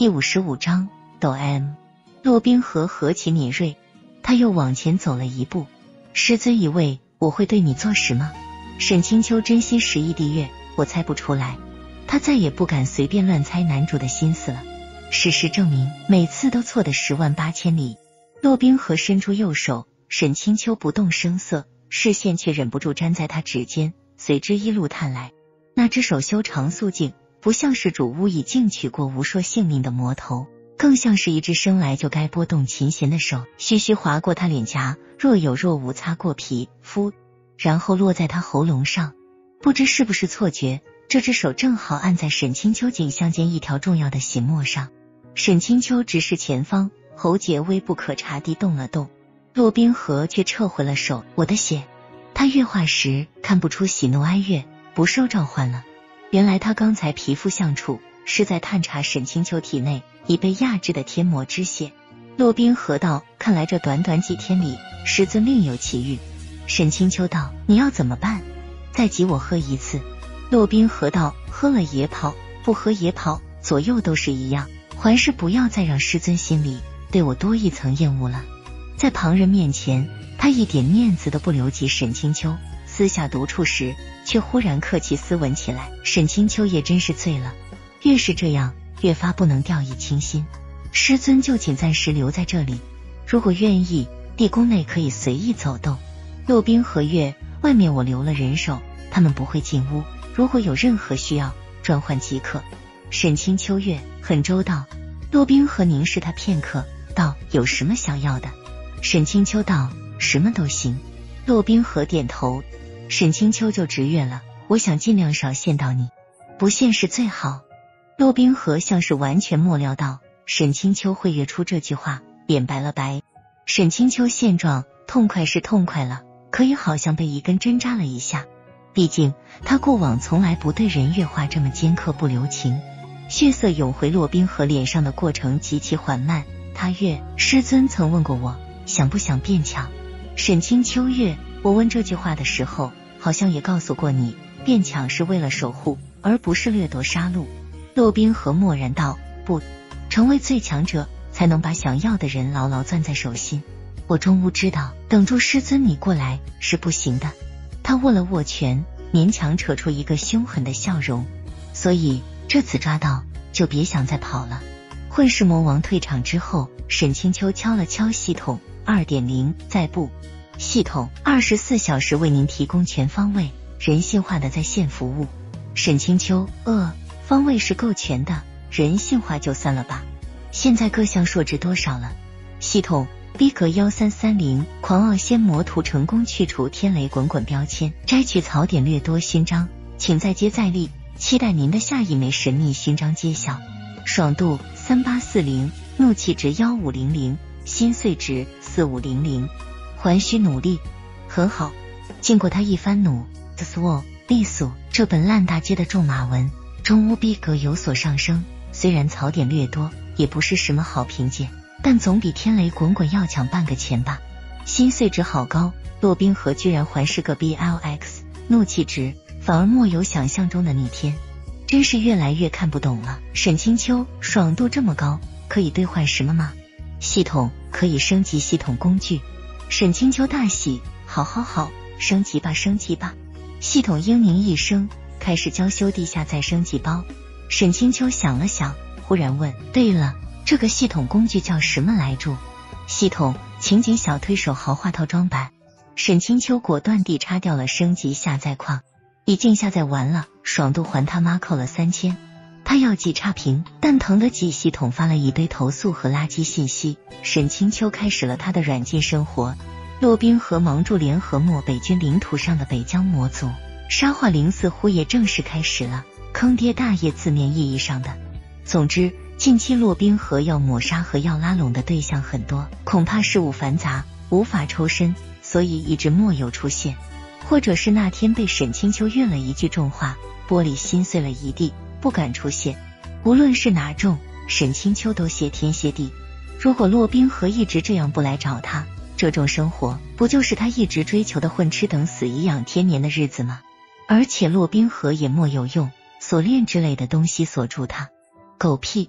第55章抖 M。 骆宾河何其敏锐，他又往前走了一步。师尊以为我会对你做什么？沈清秋真心实意地阅，我猜不出来。他再也不敢随便乱猜男主的心思了。事实证明，每次都错得10万8千里。骆宾河伸出右手，沈清秋不动声色，视线却忍不住粘在他指尖，随之一路探来。那只手修长素净，不像是主巫已竞取过无数性命的魔头，更像是一只生来就该拨动琴弦的手，徐徐划过他脸颊，若有若无擦过皮肤，然后落在他喉咙上。不知是不是错觉，这只手正好按在沈清秋颈项间一条重要的弦脉上。沈清秋直视前方，喉结微不可察地动了动。骆宾河却撤回了手。我的血。他越话时看不出喜怒哀乐，不受召唤了。原来他刚才皮肤相触，是在探查沈清秋体内已被压制的天魔之血。骆宾河道：看来这短短几天里，师尊另有奇遇。沈清秋道：你要怎么办？再挤我喝一次。骆宾河道：喝了也跑，不喝也跑，左右都是一样，还是不要再让师尊心里对我多一层厌恶了。在旁人面前，他一点面子都不留给沈清秋，私下独处时却忽然客气斯文起来。沈清秋也真是醉了，越是这样越发不能掉以轻心。师尊就请暂时留在这里，如果愿意，地宫内可以随意走动。骆宾河月，外面我留了人手，他们不会进屋，如果有任何需要，转换即可。沈清秋月，很周到。骆宾河凝视他片刻，道：有什么想要的？沈清秋道：什么都行。骆宾河点头。沈清秋就直阅了，我想尽量少见到你，不见是最好。骆宾河像是完全莫料到沈清秋会跃出这句话，便白了白。沈清秋现状，痛快是痛快了，可以好像被一根针扎了一下。毕竟他过往从来不对人越话这么尖刻不留情。血色涌回骆宾河脸上的过程极其缓慢。他月，师尊曾问过我想不想变强。沈清秋月，我问这句话的时候，好像也告诉过你，变强是为了守护，而不是掠夺杀戮。骆宾河默然道：不，成为最强者，才能把想要的人牢牢攥在手心。我终无知道，等住师尊你过来是不行的。他握了握拳，勉强扯出一个凶狠的笑容。所以这次抓到，就别想再跑了。混世魔王退场之后，沈清秋敲了敲系统 2.0 在布。系统24小时为您提供全方位人性化的在线服务。沈清秋，方位是够全的，人性化就算了吧。现在各项数值多少了？系统逼格1330，狂傲仙魔图成功去除天雷滚滚标签，摘取槽点掠夺勋章，请再接再厉，期待您的下一枚神秘勋章揭晓。爽度3840，怒气值1500，心碎值4500，还需努力。很好，经过他一番努，sword 利索，这本烂大街的种马文中巫逼格有所上升，虽然槽点略多，也不是什么好评鉴，但总比天雷滚滚要抢半个钱吧。心碎值好高，骆宾河居然还是个 BLX， 怒气值反而莫有想象中的逆天，真是越来越看不懂了。沈清秋，爽度这么高，可以兑换什么吗？系统可以升级系统工具。沈清秋大喜，好，升级吧升级吧。系统应鸣一声，开始交修地下再升级包。沈清秋想了想，忽然问：对了，这个系统工具叫什么来着？系统情景小推手豪华套装版。沈清秋果断地插掉了升级下载框，已经下载完了，爽度还他妈扣了3000。他要记差评，但腾得起系统发了一堆投诉和垃圾信息。沈清秋开始了他的软禁生活。骆宾河忙住联合漠北军领土上的北疆魔族，沙化灵似乎也正式开始了，坑爹大业字面意义上的。总之，近期骆宾河要抹杀和要拉拢的对象很多，恐怕事务繁杂，无法抽身，所以一直莫有出现。或者是那天被沈清秋运了一句重话，玻璃心碎了一地，不敢出现。无论是哪种，沈清秋都谢天谢地。如果骆宾河一直这样不来找他，这种生活不就是他一直追求的混吃等死颐养天年的日子吗？而且骆宾河也莫有用锁链之类的东西锁住他。狗屁！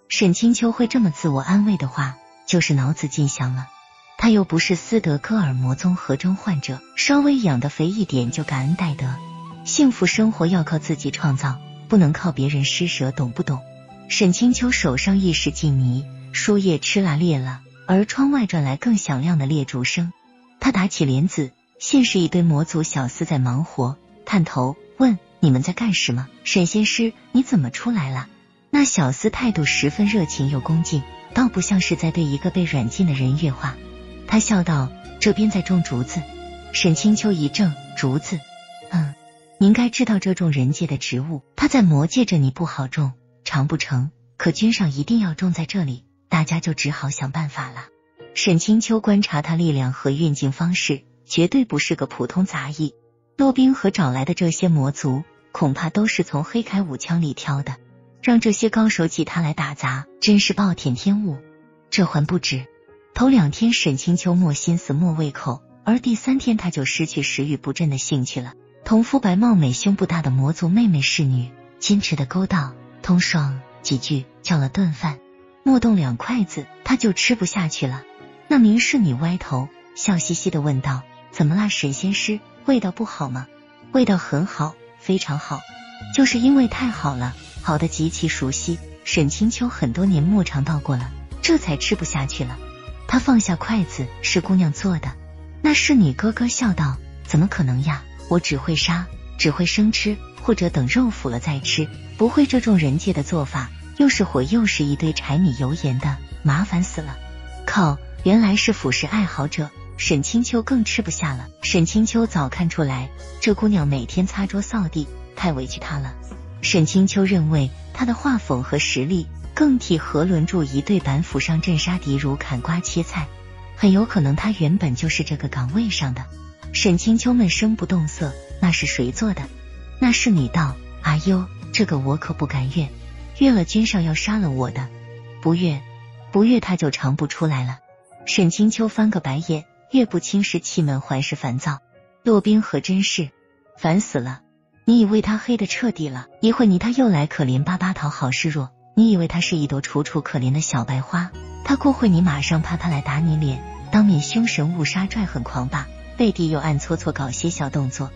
沈清秋会这么自我安慰的话，就是脑子进香了。他又不是斯德哥尔摩综合征患者，稍微养得肥一点就感恩戴德。幸福生活要靠自己创造，不能靠别人施舍，懂不懂？沈清秋手上一时静泥，书页吃啦裂了，而窗外传来更响亮的猎竹声。他打起帘子，现是一堆魔族小厮在忙活，探头问：你们在干什么？沈仙师，你怎么出来了？那小厮态度十分热情又恭敬，倒不像是在对一个被软禁的人越话。他笑道：这边在种竹子。沈清秋一怔，竹子？您该知道这种人界的植物，它在魔界这里不好种，长不成，可君上一定要种在这里，大家就只好想办法了。沈清秋观察他力量和运镜方式，绝对不是个普通杂役。骆宾和找来的这些魔族，恐怕都是从黑铠武枪里挑的，让这些高手挤他来打杂，真是暴殄天物。这还不止，头2天沈清秋没心思没胃口，而第3天他就失去食欲不振的兴趣了。同肤白貌美胸部大的魔族妹妹侍女，矜持的勾道通爽几句，叫了顿饭，莫动2筷子，他就吃不下去了。那名侍女歪头笑嘻嘻的问道：怎么啦，沈仙师，味道不好吗？味道很好，非常好，就是因为太好了，好的极其熟悉，沈清秋很多年没尝到过了，这才吃不下去了。他放下筷子，是姑娘做的。那侍女咯咯笑道：怎么可能呀，我只会杀，只会生吃，或者等肉腐了再吃，不会这种人界的做法，又是火又是一堆柴米油盐的，麻烦死了。靠，原来是腐食爱好者，沈清秋更吃不下了。沈清秋早看出来，这姑娘每天擦桌扫地，太委屈她了。沈清秋认为她的画风和实力，更替何伦柱一对板斧上阵杀敌如砍瓜切菜，很有可能她原本就是这个岗位上的。沈清秋闷声不动色，那是谁做的？那侍女道：阿优，这个我可不敢越，越了君上要杀了我的。不越他就尝不出来了。沈清秋翻个白眼，越不清是气闷还是烦躁。骆宾和真是烦死了，你以为他黑的彻底了，一会你他又来可怜巴巴讨好示弱，你以为他是一朵楚楚可怜的小白花，他过会你马上怕他来打你脸，当面凶神误杀拽狠狂霸，背地又暗搓搓搞些小动作。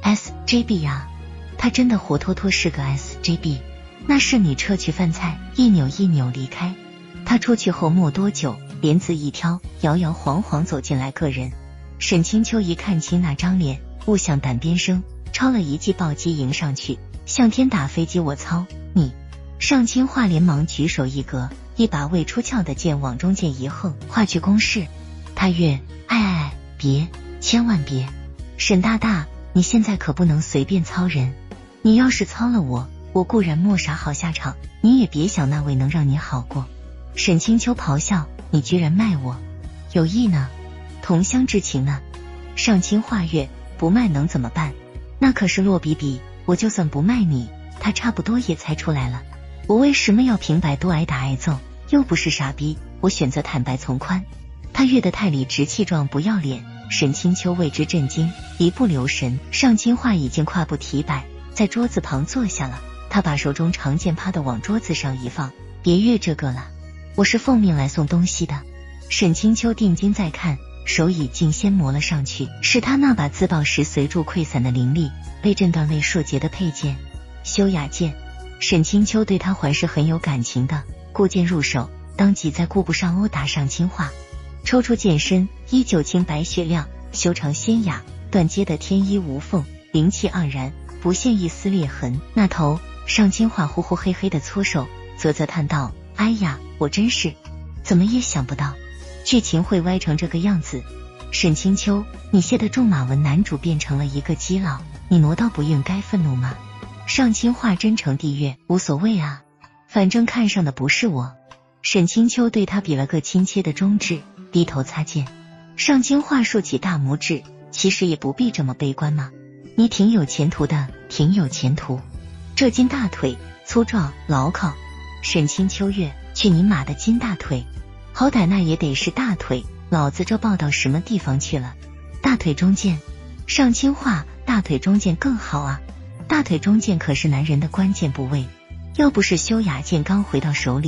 SJB 啊，他真的活脱脱是个 SJB。 那侍女撤去饭菜，一扭一扭离开。他出去后没多久，帘子一挑，摇摇晃晃走进来个人。沈清秋一看清那张脸，误想胆边生，抄了一记暴击迎上去，向天打飞机我操你！上清化连忙举手一格，一把未出鞘的剑往中间一横，划去攻势。他越别，千万别！沈大大，你现在可不能随便操人，你要是操了我固然没啥好下场，你也别想那位能让你好过。沈清秋咆哮：你居然卖我，有意呢？同乡之情呢？上清化月，不卖能怎么办？那可是洛比比，我就算不卖你，他差不多也猜出来了。我为什么要平白多挨打挨揍？又不是傻逼，我选择坦白从宽。他越得太理直气壮不要脸，沈清秋为之震惊，一不留神，上清化已经跨步提摆，在桌子旁坐下了。他把手中长剑啪的往桌子上一放：别越这个了，我是奉命来送东西的。沈清秋定睛再看，手已经先磨了上去，是他那把自爆时随处溃散的凌厉被震断为数节的佩剑，修雅剑。沈清秋对他还是很有感情的，顾剑入手，当即在顾不上殴打上清化，抽出剑身，依旧清白雪亮，修长鲜雅，断接的天衣无缝，灵气盎然，不现一丝裂痕。那头上清化呼呼黑黑的搓手，啧啧叹道：哎呀，我真是怎么也想不到剧情会歪成这个样子。沈清秋，你卸的重马文男主变成了一个基佬，你挪到不孕该愤怒吗？上清化真诚地越：无所谓啊，反正看上的不是我。沈清秋对他比了个亲切的中指，低头擦剑。上清化竖起大拇指：其实也不必这么悲观嘛，你挺有前途的，挺有前途。这金大腿粗壮牢靠。沈清秋越：去你妈的金大腿，好歹那也得是大腿，老子这抱到什么地方去了？大腿中间。上清化：大腿中间更好啊，大腿中间可是男人的关键部位，要不是修雅剑刚回到手里，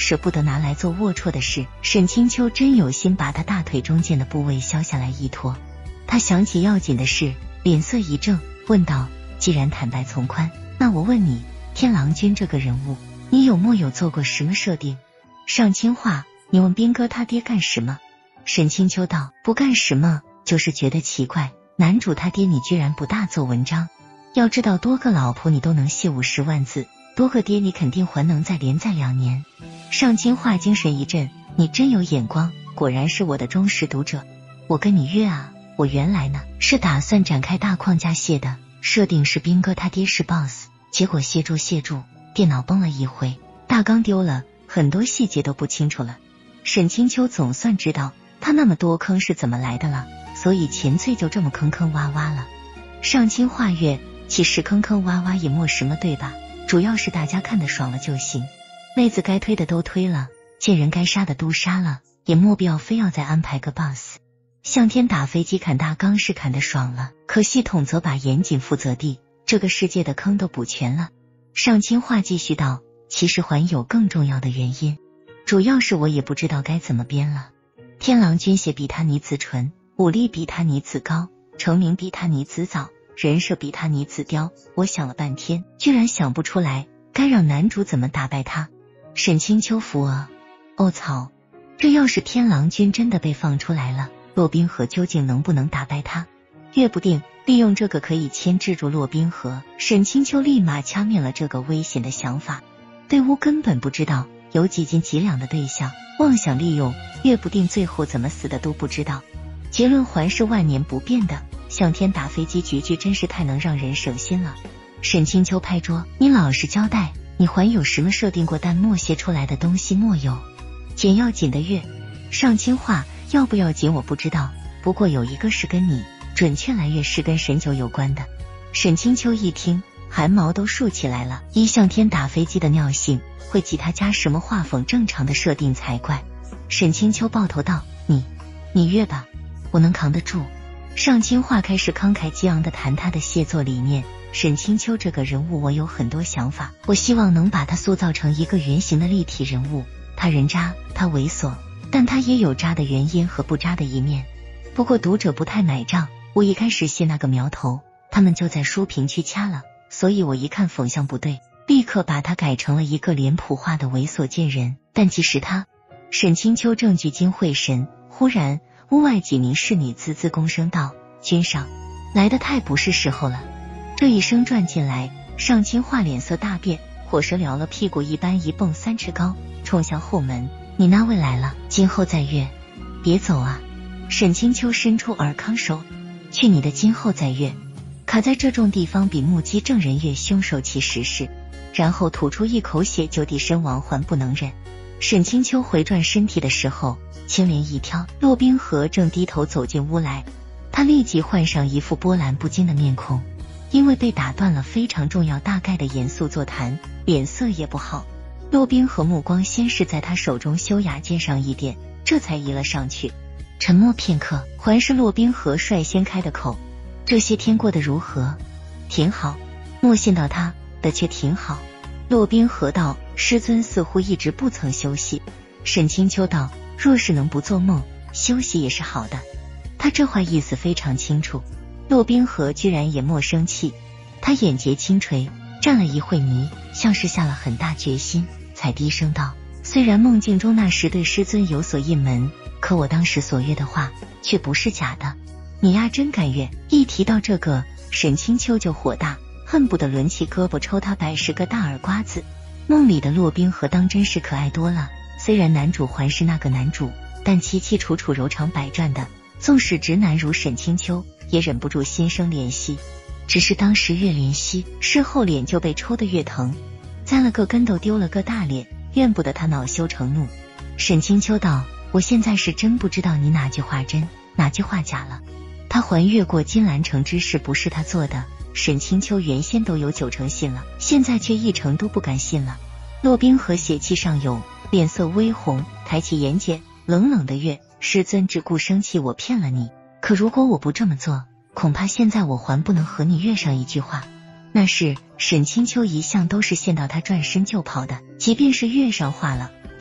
舍不得拿来做龌龊的事。沈清秋真有心把他大腿中间的部位削下来一坨。他想起要紧的事，脸色一正，问道：既然坦白从宽，那我问你，天狼君这个人物，你有没有做过什么设定？上清话，你问兵哥他爹干什么？沈清秋道：不干什么，就是觉得奇怪，男主他爹你居然不大做文章。要知道多个老婆你都能写50万字，多个爹你肯定还能再连载2年。上清话精神一振，你真有眼光，果然是我的忠实读者。我跟你约啊，我原来呢是打算展开大框架写的，设定是兵哥他爹是 boss， 结果卸住，电脑崩了一回，大纲丢了，很多细节都不清楚了。沈清秋总算知道他那么多坑是怎么来的了，所以前缀就这么坑坑洼洼了。上清话月其实坑坑洼洼也没什么，对吧？主要是大家看得爽了就行，妹子该推的都推了，贱人该杀的都杀了，也没必要非要再安排个 boss。向天打飞机砍大纲是砍得爽了，可系统则把严谨负责地这个世界的坑都补全了。上清话继续道：其实还有更重要的原因，主要是我也不知道该怎么编了。天狼君血比他女子纯，武力比他女子高，成名比他女子早，人设比他女子刁，我想了半天，居然想不出来该让男主怎么打败他。沈清秋服啊，操！这要是天狼君真的被放出来了，骆宾河究竟能不能打败他？岳不定利用这个可以牵制住骆宾河，沈清秋立马掐灭了这个危险的想法。队伍根本不知道有几斤几两的对象，妄想利用，岳不定最后怎么死的都不知道。结论还是万年不变的，向天打飞机局真是太能让人省心了。沈清秋拍桌：你老实交代，你还有什么设定过但默写出来的东西没有？紧要紧的月。上清话要不要紧我不知道，不过有一个是跟你，准确来月是跟沈九有关的。沈清秋一听汗毛都竖起来了，依向天打飞机的尿性，会给他加什么画风正常的设定才怪。沈清秋抱头道：你约吧，我能扛得住。上清话开始慷慨激昂地谈他的写作理念。沈清秋这个人物我有很多想法，我希望能把他塑造成一个圆形的立体人物。他人渣，他猥琐，但他也有渣的原因和不渣的一面。不过读者不太买账，我一开始写那个苗头，他们就在书评区掐了，所以我一看风向不对，立刻把他改成了一个脸谱化的猥琐贱人。但即使他，沈清秋正聚精会神，忽然屋外几名侍女滋滋躬声道：君上来得太不是时候了。这一声转进来，上清话脸色大变，火蛇撩了屁股一般一蹦3尺高，冲向后门：你那位来了，今后再约，别走啊。沈清秋伸出尔康手：去你的今后再约，卡在这种地方比目击证人越凶手其实是，然后吐出一口血就地身亡，还不能忍。沈清秋回转身体的时候，青莲一挑，骆宾河正低头走进屋来，他立即换上一副波澜不惊的面孔，因为被打断了非常重要大概的严肃座谈，脸色也不好。骆宾河目光先是在他手中修雅剑上一点，这才移了上去。沉默片刻，还是骆宾河率先开的口：这些天过得如何？挺好。莫信到他的却挺好。骆宾河道：师尊似乎一直不曾休息。沈清秋道：若是能不做梦，休息也是好的。他这话意思非常清楚。骆宾河居然也莫生气，他眼睫轻垂，站了一会迷，像是下了很大决心，才低声道：虽然梦境中那时对师尊有所隐瞒，可我当时所约的话却不是假的。你呀真敢约！一提到这个，沈清秋就火大，恨不得抡起胳膊抽他100个大耳瓜子。梦里的骆宾河当真是可爱多了，虽然男主还是那个男主，但凄凄楚楚柔肠百转的，纵使直男如沈清秋也忍不住心生怜惜。只是当时越怜惜，事后脸就被抽得越疼，栽了个跟斗丢了个大脸，怨不得他恼羞成怒。沈清秋道：我现在是真不知道你哪句话真哪句话假了。他还越过金兰城之事不是他做的，沈清秋原先都有90%信了，现在却1成都不敢信了。骆宾河血气上涌，脸色微红，抬起眼睑，冷冷的月：师尊只顾生气我骗了你，可如果我不这么做，恐怕现在我还不能和你约上一句话。那是沈清秋一向都是见到他转身就跑的，即便是约上话了，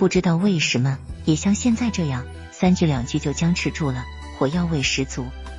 不知道为什么也像现在这样，3句2句就僵持住了，火药味十足。